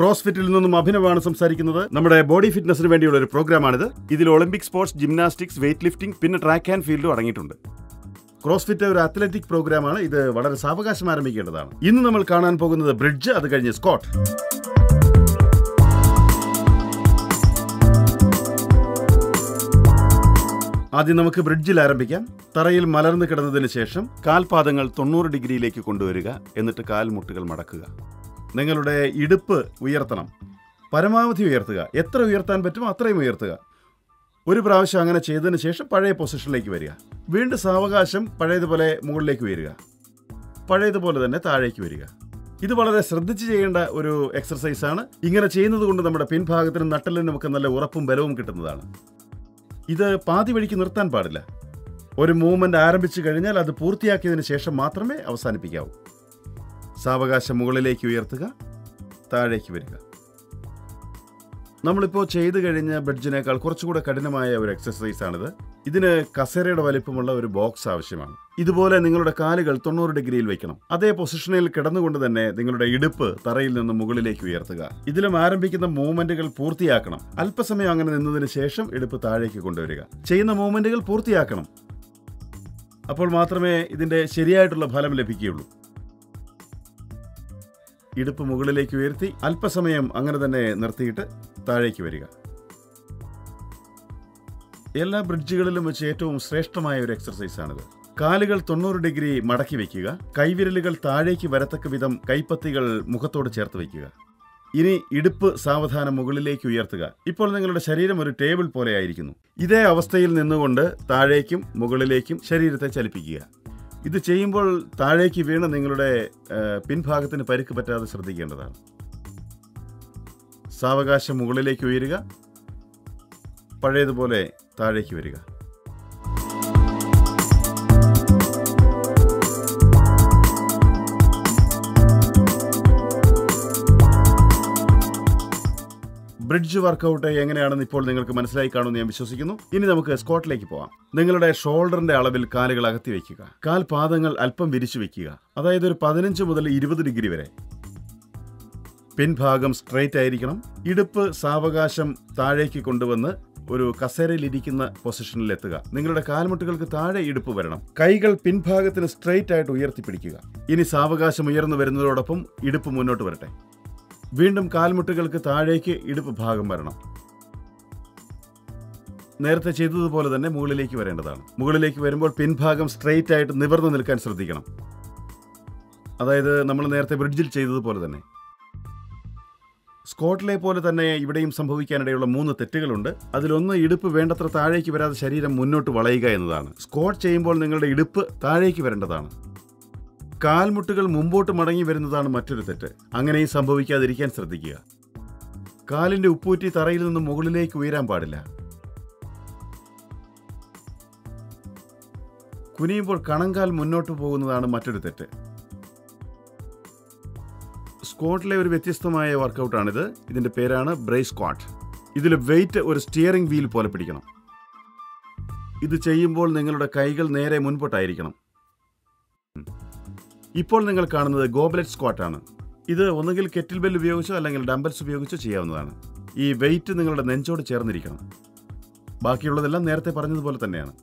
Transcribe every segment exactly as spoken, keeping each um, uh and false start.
CrossFitൽ നിന്നും അഭിനവാണ് സംസാരിക്കുന്നത്. നമ്മുടെ ബോഡി ഫിറ്റ്നസിന് വേണ്ടിയുള്ള ഒരു പ്രോഗ്രാമാണിത്. ഇതിൽ Olympic sports, gymnastics, weight lifting, പിന്നെ ട്രാക്ക് ആൻഡ് ഫീൽഡും അടങ്ങിയിട്ടുണ്ട്. ക്രോസ്ഫിറ്റ് ഒരു അത്ലറ്റിക് പ്രോഗ്രാമാണ്. ഇത് വളരെ സാവകാശം ആരംഭിക്കേണ്ടതാണ്. ഇന്ന് നമ്മൾ കാണാൻ പോകുന്നത് ബ്രിഡ്ജ്, അത് കഴിഞ്ഞ് സ്ക്വാട്ട്. ആദ്യം നമുക്ക് ബ്രിഡ്ജിൽ ആരംഭിക്കാം. തറയിൽ മലർന്നു കിടന്നതിന് ശേഷം കാൽപാദങ്ങൾ തൊണ്ണൂറ് ഡിഗ്രിയിലേക്ക് കൊണ്ടുവരിക. എന്നിട്ട് കാൽമുട്ടുകൾ മടക്കുക. നിങ്ങളുടെ ഇടുപ്പ് ഉയർത്തണം, പരമാവധി ഉയർത്തുക. എത്ര ഉയർത്താൻ പറ്റുമോ അത്രയും ഉയർത്തുക. ഒരു പ്രാവശ്യം അങ്ങനെ ചെയ്തതിന് ശേഷം പഴയ പൊസിഷനിലേക്ക് വരിക. വീണ്ടും സാവകാശം പഴയതുപോലെ മുകളിലേക്ക് ഉയരുക, പഴയതുപോലെ തന്നെ താഴേക്ക് വരിക. ഇത് വളരെ ശ്രദ്ധിച്ച് ചെയ്യേണ്ട ഒരു എക്സർസൈസാണ്. ഇങ്ങനെ ചെയ്യുന്നത് കൊണ്ട് നമ്മുടെ പിൻഭാഗത്തിനും നട്ടലിനും ഒക്കെ നല്ല ഉറപ്പും ബലവും കിട്ടുന്നതാണ്. ഇത് പാതി വഴിക്ക് നിർത്താൻ പാടില്ല. ഒരു മൂവ്മെന്റ് ആരംഭിച്ചു കഴിഞ്ഞാൽ അത് പൂർത്തിയാക്കിയതിന് ശേഷം മാത്രമേ അവസാനിപ്പിക്കാവൂ. സാവകാശം മുകളിലേക്ക് ഉയർത്തുക, താഴേക്ക് വരിക. നമ്മളിപ്പോൾ ചെയ്തു കഴിഞ്ഞ ബ്രിഡ്ജിനേക്കാൾ കുറച്ചുകൂടെ കഠിനമായ ഒരു എക്സസൈസാണിത്. ഇതിന് കസേരയുടെ വലിപ്പമുള്ള ഒരു ബോക്സ് ആവശ്യമാണ്. ഇതുപോലെ നിങ്ങളുടെ കാലുകൾ തൊണ്ണൂറ് ഡിഗ്രിയിൽ വെക്കണം. അതേ പൊസിഷനിൽ കിടന്നുകൊണ്ട് തന്നെ നിങ്ങളുടെ ഇടുപ്പ് തറയിൽ നിന്ന് മുകളിലേക്ക് ഉയർത്തുക. ഇതിലും ആരംഭിക്കുന്ന മൂവ്മെന്റുകൾ പൂർത്തിയാക്കണം. അല്പസമയം അങ്ങനെ നിന്നതിന് ശേഷം ഇടുപ്പ് താഴേക്ക് കൊണ്ടുവരിക. ചെയ്യുന്ന മൂവ്മെന്റുകൾ പൂർത്തിയാക്കണം. അപ്പോൾ മാത്രമേ ഇതിന്റെ ശരിയായിട്ടുള്ള ഫലം ലഭിക്കുകയുള്ളൂ. ഇടുപ്പ് മുകളിലേക്ക് ഉയർത്തി അല്പസമയം അങ്ങനെ തന്നെ നിർത്തിയിട്ട് താഴേക്ക് വരിക. എല്ലാ ബ്രിഡ്ജുകളിലും വെച്ച് ഏറ്റവും ശ്രേഷ്ഠമായ ഒരു എക്സർസൈസാണിത്. കാലുകൾ തൊണ്ണൂറ് ഡിഗ്രി മടക്കി വയ്ക്കുക. കൈവിരലുകൾ താഴേക്ക് വരത്തക്ക വിധം കൈപ്പത്തികൾ മുഖത്തോട് ചേർത്ത് വയ്ക്കുക. ഇനി ഇടുപ്പ് സാവധാനം മുകളിലേക്ക് ഉയർത്തുക. ഇപ്പോൾ നിങ്ങളുടെ ശരീരം ഒരു ടേബിൾ പോലെ ആയിരിക്കുന്നു. ഇതേ അവസ്ഥയിൽ നിന്നുകൊണ്ട് താഴേക്കും മുകളിലേക്കും ശരീരത്തെ ചലിപ്പിക്കുക. ഇത് ചെയ്യുമ്പോൾ താഴേക്ക് വീണ് നിങ്ങളുടെ പിൻഭാഗത്തിന് പരിക്ക് പറ്റാതെ ശ്രദ്ധിക്കേണ്ടതാണ്. സാവകാശം മുകളിലേക്ക് ഉയരുക, പഴയതുപോലെ താഴേക്ക് വരിക. ബ്രിഡ്ജ് വർക്കൗട്ട് എങ്ങനെയാണെന്ന് ഇപ്പോൾ നിങ്ങൾക്ക് മനസ്സിലായി കാണുമെന്ന് ഞാൻ വിശ്വസിക്കുന്നു. ഇനി നമുക്ക് സ്ക്വാട്ടിലേക്ക് പോകാം. നിങ്ങളുടെ ഷോൾഡറിന്റെ അളവിൽ കാലുകൾ അകത്തി വയ്ക്കുക. കാൽപാദങ്ങൾ അല്പം വിരിച്ചു വയ്ക്കുക. അതായത് ഒരു പതിനഞ്ച് മുതൽ ഇരുപത് ഡിഗ്രി വരെ. പിൻഭാഗം സ്ട്രെയിറ്റ് ആയിരിക്കണം. ഇടുപ്പ് സാവകാശം താഴേക്ക് കൊണ്ടുവന്ന് ഒരു കസേരയിൽ ഇരിക്കുന്ന പൊസിഷനിൽ എത്തുക. നിങ്ങളുടെ കാൽമുട്ടുകൾക്ക് താഴെ ഇടുപ്പ് വരണം. കൈകൾ പിൻഭാഗത്തിന് സ്ട്രെയിറ്റ് ആയിട്ട് ഉയർത്തിപ്പിടിക്കുക. ഇനി സാവകാശം ഉയർന്നു വരുന്നതോടൊപ്പം ഇടുപ്പ് മുന്നോട്ട് വരട്ടെ. വീണ്ടും കാൽമുട്ടുകൾക്ക് താഴേക്ക് ഇടുപ്പ് ഭാഗം വരണം. നേരത്തെ ചെയ്തതുപോലെ തന്നെ മുകളിലേക്ക് വരേണ്ടതാണ്. മുകളിലേക്ക് വരുമ്പോൾ പിൻഭാഗം സ്ട്രെയിറ്റ് ആയിട്ട് നിവർന്നു നിൽക്കാൻ ശ്രദ്ധിക്കണം. അതായത് നമ്മൾ നേരത്തെ ബ്രിഡ്ജിൽ ചെയ്തതുപോലെ തന്നെ. സ്ക്വാട്ടിലെ പോലെ തന്നെ ഇവിടെയും സംഭവിക്കാനിടയുള്ള മൂന്ന് തെറ്റുകളുണ്ട്. അതിലൊന്ന്, ഇടുപ്പ് വേണ്ടത്ര താഴേക്ക് വരാതെ ശരീരം മുന്നോട്ട് വളയുക എന്നതാണ്. സ്ക്വാട്ട് ചെയ്യുമ്പോൾ നിങ്ങളുടെ ഇടുപ്പ് താഴേക്ക് വരേണ്ടതാണ്. കാൽമുട്ടുകൾ മുമ്പോട്ട് മടങ്ങി വരുന്നതാണ് മറ്റൊരു തെറ്റ്. അങ്ങനെയും സംഭവിക്കാതിരിക്കാൻ ശ്രദ്ധിക്കുക. കാലിന്റെ ഉപ്പൂറ്റി തറയിൽ നിന്ന് മുകളിലേക്ക് ഉയരാൻ പാടില്ല. കുനിയുമ്പോൾ കണങ്കാൽ മുന്നോട്ട് പോകുന്നതാണ് മറ്റൊരു തെറ്റ്. സ്ക്വാട്ടിലെ ഒരു വ്യത്യസ്തമായ വർക്കൗട്ടാണിത്. ഇതിന്റെ പേരാണ് ബ്രേസ് സ്ക്വാട്ട്. ഇതിൽ വെയിറ്റ് ഒരു സ്റ്റിയറിംഗ് വീൽ പോലെ പിടിക്കണം. ഇത് ചെയ്യുമ്പോൾ നിങ്ങളുടെ കൈകൾ നേരെ മുൻപോട്ടായിരിക്കണം. ഇപ്പോൾ നിങ്ങൾ കാണുന്നത് ഗോബ്ലെറ്റ് സ്ക്വാട്ടാണ്. ഇത് ഒന്നുകിൽ കെറ്റിൽ ബെൽ ഉപയോഗിച്ചോ അല്ലെങ്കിൽ ഡംബൽസ് ഉപയോഗിച്ചോ ചെയ്യാവുന്നതാണ്. ഈ വെയിറ്റ് നിങ്ങളുടെ നെഞ്ചോട് ചേർന്നിരിക്കണം. ബാക്കിയുള്ളതെല്ലാം നേരത്തെ പറഞ്ഞതുപോലെ തന്നെയാണ്.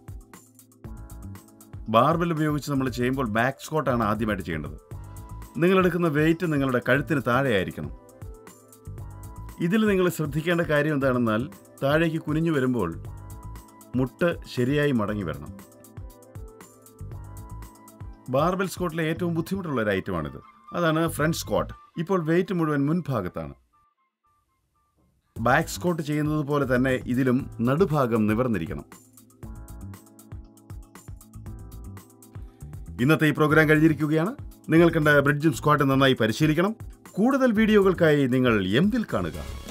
ബാർബെൽ ഉപയോഗിച്ച് നമ്മൾ ചെയ്യുമ്പോൾ ബാക്ക് സ്ക്വാട്ടാണ് ആദ്യമായിട്ട് ചെയ്യേണ്ടത്. നിങ്ങളെടുക്കുന്ന വെയിറ്റ് നിങ്ങളുടെ കഴുത്തിന് താഴെ ആയിരിക്കണം. ഇതിൽ നിങ്ങൾ ശ്രദ്ധിക്കേണ്ട കാര്യം എന്താണെന്നാൽ താഴേക്ക് കുനിഞ്ഞു വരുമ്പോൾ മുട്ട് ശരിയായി മടങ്ങി വരണം. ബാർബെൽ സ്ക്വാട്ടിലെ ഏറ്റവും ബുദ്ധിമുട്ടുള്ള ഒരു ഐറ്റമാണിത്. അതാണ് ഫ്രണ്ട് സ്ക്വാട്ട്. ഇപ്പോൾ വെയിറ്റ് മുഴുവൻ മുൻഭാഗത്താണ്. ബാക്ക് സ്ക്വാട്ട് ചെയ്യുന്നത് പോലെ തന്നെ ഇതിലും നടുഭാഗം നിവർന്നിരിക്കണം. ഇന്നത്തെ ഈ പ്രോഗ്രാം കഴിഞ്ഞിരിക്കുകയാണ്. നിങ്ങൾ കണ്ട ബ്രിഡ്ജും സ്ക്വാട്ടും നന്നായി പരിശീലിക്കണം. കൂടുതൽ വീഡിയോകൾക്കായി നിങ്ങൾ എംഡിൽ കാണുക.